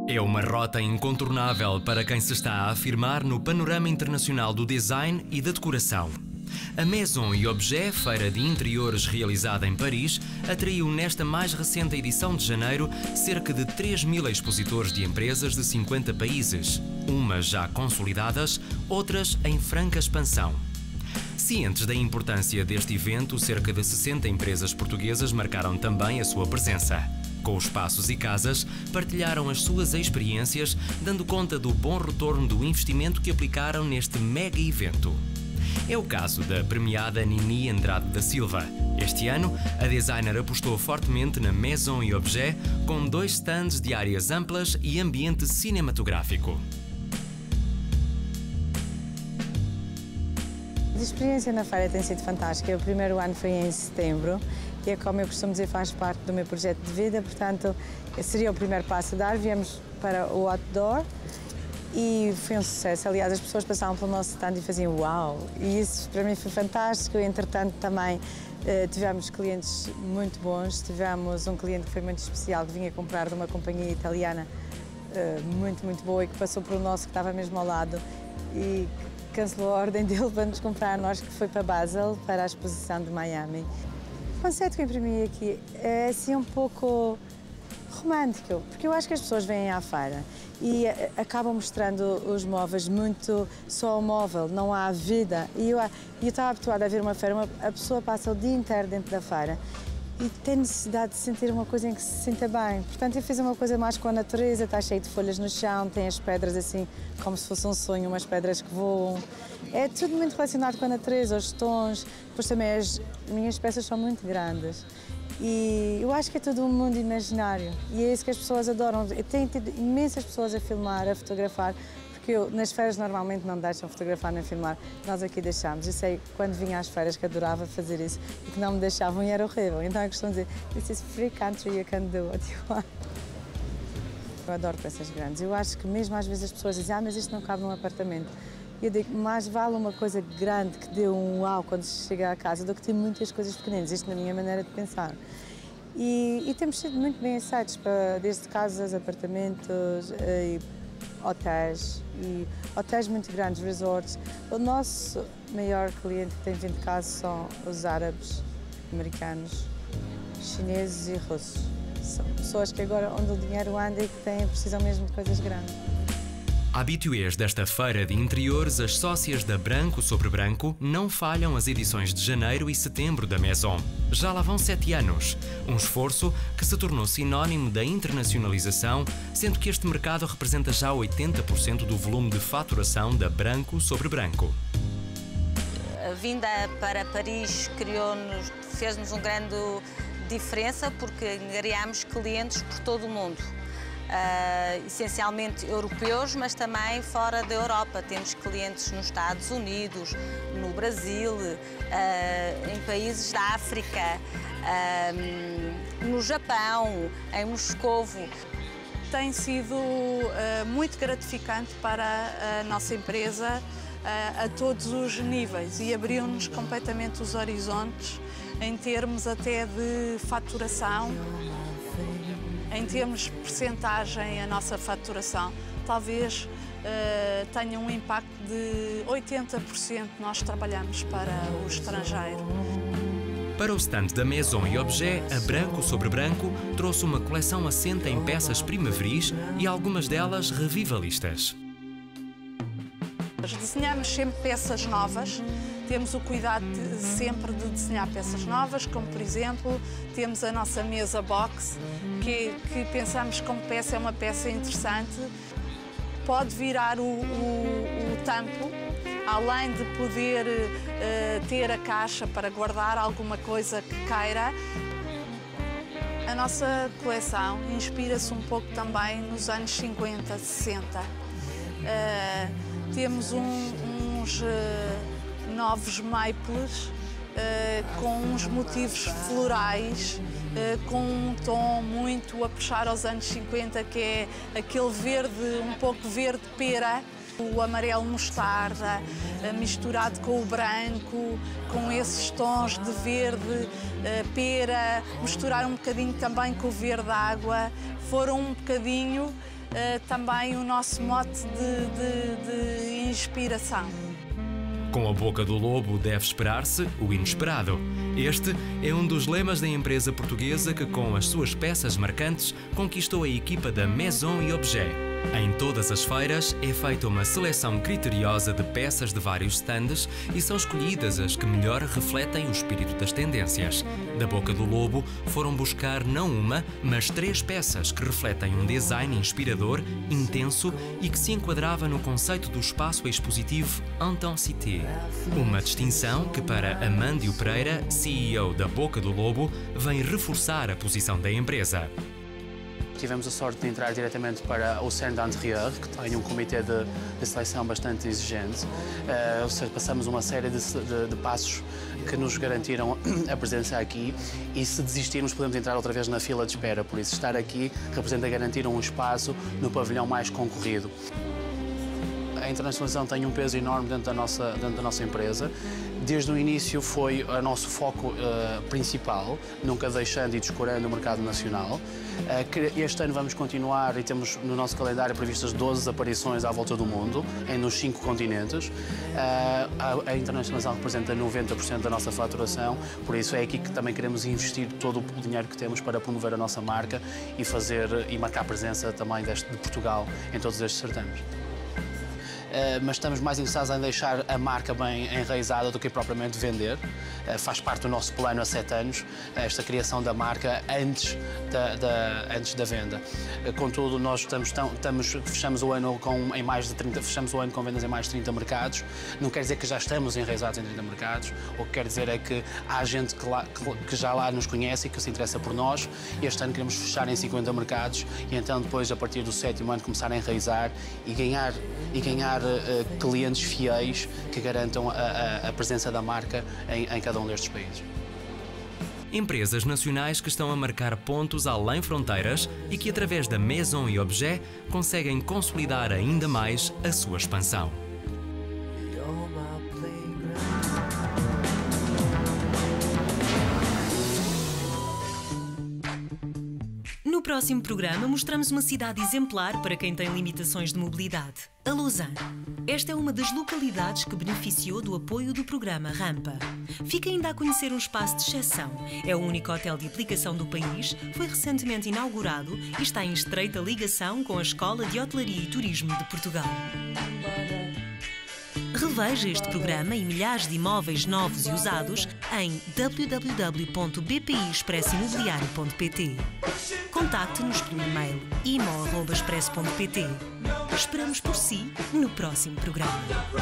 É uma rota incontornável para quem se está a afirmar no panorama internacional do design e da decoração. A Maison & Objet, feira de interiores realizada em Paris, atraiu nesta mais recente edição de janeiro cerca de 3.000 expositores de empresas de 50 países, umas já consolidadas, outras em franca expansão. Cientes da importância deste evento, cerca de 60 empresas portuguesas marcaram também a sua presença. Com os espaços e casas, partilharam as suas experiências, dando conta do bom retorno do investimento que aplicaram neste mega evento. É o caso da premiada Nini Andrade da Silva. Este ano, a designer apostou fortemente na Maison & Objet, com 2 stands de áreas amplas e ambiente cinematográfico. A experiência na feira tem sido fantástica. O primeiro ano foi em setembro e, como eu costumo dizer, faz parte do meu projeto de vida, portanto, seria o primeiro passo a dar. Viemos para o outdoor e foi um sucesso. Aliás, as pessoas passavam pelo nosso stand e faziam uau! E isso para mim foi fantástico. Entretanto, também tivemos clientes muito bons. Tivemos um cliente que foi muito especial, que vinha comprar de uma companhia italiana muito boa e que passou para o nosso, que estava mesmo ao lado, e cancelou a ordem dele para nos comprar a nós, que foi para Basel, para a exposição de Miami. O conceito que eu imprimi aqui é assim um pouco romântico, porque eu acho que as pessoas vêm à feira e acabam mostrando os móveis muito só o móvel, não há vida. E eu estava habituada a ver uma feira, a pessoa passa o dia inteiro dentro da feira e tem necessidade de sentir uma coisa em que se sinta bem. Portanto, eu fiz uma coisa mais com a natureza, está cheio de folhas no chão, tem as pedras assim como se fosse um sonho, umas pedras que voam. É tudo muito relacionado com a natureza, os tons, depois também as minhas peças são muito grandes. E eu acho que é todo um mundo imaginário e é isso que as pessoas adoram. Eu tenho tido imensas pessoas a filmar, a fotografar, porque nas feiras normalmente não deixam fotografar nem filmar, nós aqui deixámos. Eu sei quando vinha às feiras que adorava fazer isso e que não me deixavam e era horrível. Então eu costumo dizer, this is free country, you can do what you want. Eu adoro peças grandes. Eu acho que mesmo às vezes as pessoas dizem, mas isto não cabe num apartamento. Eu digo, mais vale uma coisa grande que dê um uau quando se chega à casa do que ter muitas coisas pequeninas, isto na minha maneira de pensar. E temos sido muito bem aceitos, desde casas, apartamentos, e hotéis muito grandes, resorts. O nosso maior cliente que tem vindo cá são os árabes, americanos, chineses e russos. São pessoas que agora onde o dinheiro anda e que precisam mesmo de coisas grandes. Habituês desta feira de interiores, as sócias da Branco sobre Branco não falham as edições de janeiro e setembro da Maison. Já lá vão 7 anos, um esforço que se tornou sinónimo da internacionalização, sendo que este mercado representa já 80% do volume de faturação da Branco sobre Branco. A vinda para Paris fez-nos uma grande diferença porque angariámos clientes por todo o mundo. Essencialmente europeus, mas também fora da Europa. Temos clientes nos Estados Unidos, no Brasil, em países da África, no Japão, em Moscovo. Tem sido muito gratificante para a nossa empresa a todos os níveis e abriu-nos completamente os horizontes em termos até de faturação. Em termos de percentagem, a nossa faturação talvez tenha um impacto de 80%. Nós trabalhamos para o estrangeiro. Para o stand da Maison & Objet, a Branco sobre Branco trouxe uma coleção assente em peças primaveris e algumas delas revivalistas. Desenhamos sempre peças novas. Temos o cuidado sempre de desenhar peças novas, como por exemplo, temos a nossa mesa box, que pensamos como peça é uma peça interessante. Pode virar o tampo, além de poder ter a caixa para guardar alguma coisa que queira. A nossa coleção inspira-se um pouco também nos anos 50, 60. Temos uns novos maples com uns motivos florais, com um tom muito a puxar aos anos 50, que é aquele verde, um pouco verde pera, o amarelo mostarda, misturado com o branco, com esses tons de verde pera, misturar um bocadinho também com o verde água. Foram um bocadinho também o nosso mote de inspiração. Com a boca do lobo deve esperar-se o inesperado. Este é um dos lemas da empresa portuguesa que, com as suas peças marcantes, conquistou a equipa da Maison & Objet. Em todas as feiras é feita uma seleção criteriosa de peças de vários stands e são escolhidas as que melhor refletem o espírito das tendências. Da boca do lobo foram buscar não uma, mas 3 peças que refletem um design inspirador, intenso e que se enquadrava no conceito do espaço expositivo Intensité. Uma distinção que, para Amândio Pereira, CEO da Boca do Lobo, vem reforçar a posição da empresa. Tivemos a sorte de entrar diretamente para o Centre d'Intérieur, que tem um comitê de seleção bastante exigente. Ou seja, passamos uma série de passos que nos garantiram a presença aqui e, se desistirmos, podemos entrar outra vez na fila de espera. Por isso, estar aqui representa garantir um espaço no pavilhão mais concorrido. A internacionalização tem um peso enorme dentro da nossa empresa. Desde o início foi o nosso foco principal, nunca deixando e descurando o mercado nacional. Este ano vamos continuar e temos no nosso calendário previstas 12 aparições à volta do mundo, nos 5 continentes. A internacionalização representa 90% da nossa faturação, por isso é aqui que também queremos investir todo o dinheiro que temos para promover a nossa marca e marcar presença também de Portugal em todos estes certames. Mas estamos mais interessados em deixar a marca bem enraizada do que propriamente vender. Faz parte do nosso plano há 7 anos, esta criação da marca antes da venda. Contudo, nós fechamos o ano com vendas em mais de 30 mercados. Não quer dizer que já estamos enraizados em 30 mercados, o que quer dizer é que há gente que já lá nos conhece e que se interessa por nós. Este ano queremos fechar em 50 mercados e então depois, a partir do 7º ano, começar a enraizar e ganhar clientes fiéis que garantam a presença da marca em cada um destes países. Empresas nacionais que estão a marcar pontos além fronteiras e que, através da Maison & Objet, conseguem consolidar ainda mais a sua expansão. No próximo programa, mostramos uma cidade exemplar para quem tem limitações de mobilidade, a Lausanne. Esta é uma das localidades que beneficiou do apoio do programa Rampa. Fica ainda a conhecer um espaço de exceção. É o único hotel de aplicação do país, foi recentemente inaugurado e está em estreita ligação com a Escola de Hotelaria e Turismo de Portugal. Reveja este programa e milhares de imóveis novos e usados em www.bpiexpressoimobiliario.pt. Contacte-nos pelo e-mail imo@expresso.pt. Esperamos por si no próximo programa.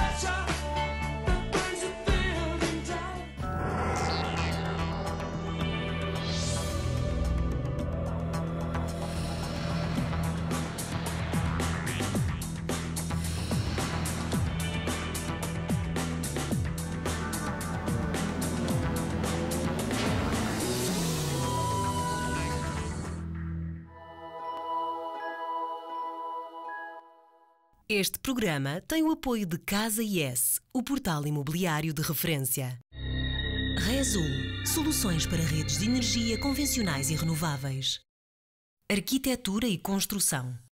Este programa tem o apoio de Casa IS, o portal imobiliário de referência. Resul, soluções para redes de energia convencionais e renováveis. Arquitetura e construção.